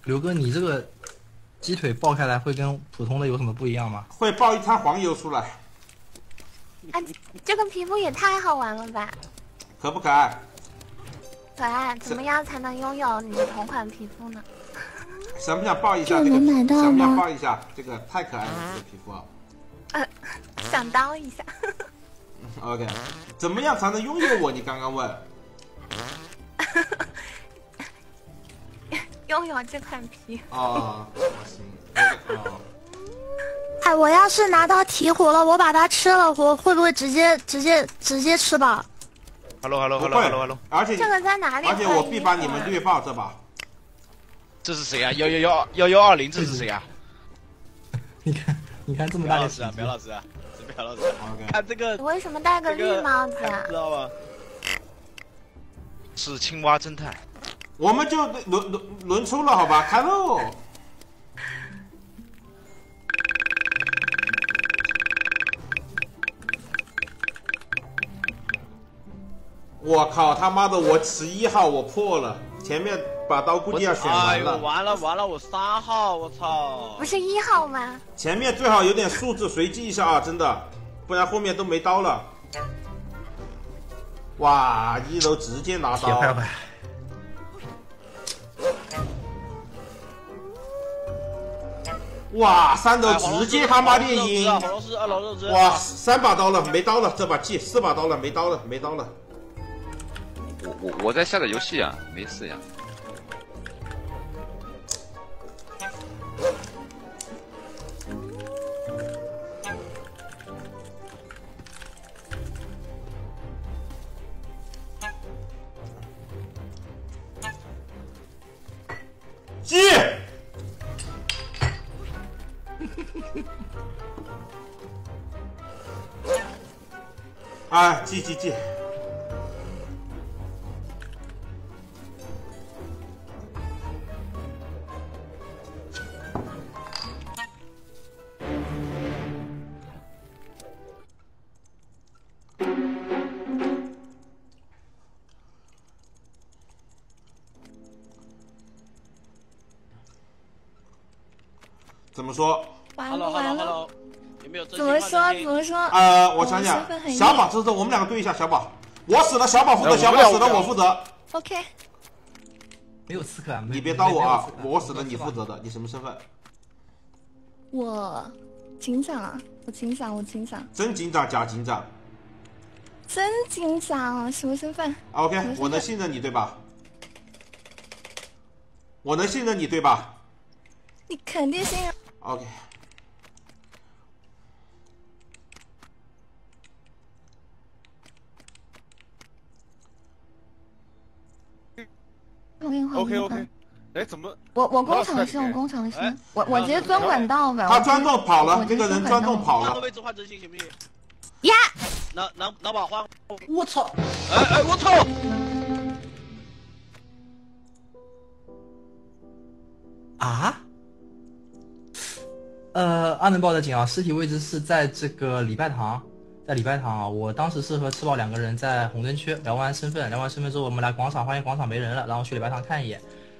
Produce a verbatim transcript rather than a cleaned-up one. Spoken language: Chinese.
刘哥，你这个鸡腿爆开来会跟普通的有什么不一样吗？ 会爆一滩黄油出来。 啊，这个皮肤也太好玩了吧！ 可不可爱？ 可爱，怎么样才能拥有你的同款皮肤呢？ 想不想抱一下这这个？ 能买到吗想不想抱一下这个？太可爱了，这个皮肤。 呃，想当一下。 OK， 怎么样才能拥有我？你刚刚问。 拥有这块皮。 哦，行。哦。 哎，我要是拿到鹈鹕了，我把它吃了，我会不会直接直接直接吃饱 ？Hello Hello 不 Hello 会 Hello Hello， 而且这个在哪里？ 而且我必把你们虐爆这把。 这是谁啊？幺幺幺幺幺二零，这是谁啊？ 你看，你看这么大的苗老师啊，苗老师啊，是苗老师。 OK。 看这个。 你为什么戴个绿帽子啊？ 知道吗？是青蛙侦探。 我们就轮轮轮出了，好吧？开喽！我靠他妈的！我十一号我破了，前面把刀估计要选完了。 哎、完了完了，我三号，我操！ 不是一号吗？ 前面最好有点数字随机一下啊，真的，不然后面都没刀了。哇，一楼直接拿刀。 快快！ 哇，三楼直接他妈猎鹰！哇，三把刀了，没刀了，这把记四把刀了，没刀了，没刀了。 我我我在下载游戏啊，没事呀。 记。哎，记记记。怎么说？ 完了完了！ 有没有怎么说？怎么说？ 呃，我想想，小宝，这是我们两个对一下，小宝，我死了，小宝负责，小宝死了，我负责。 OK。 没有刺客啊！ 你别刀我啊！我死了，你负责的。你什么身份？ 我警长啊！我警长，我警长。 真警长，假警长。 真警长，什么身份 ？OK， 我能信任你对吧？我能信任你对吧？ 你肯定信任。 OK。 OK OK。哎，怎么？ 我我工厂是，我工厂是，我我直接钻管道吧。 他钻洞跑了，这个人钻洞跑了。 换个位置换真心行不行？ 呀！ 能能能把换？ 我操！ 哎哎，我操！ 啊？呃，阿能报的警啊，尸体位置是在这个礼拜堂，在礼拜堂啊。我当时是和吃饱两个人在红灯区聊完身份，聊完身份之后，我们来广场，发现广场没人了，然后去礼拜堂看一眼。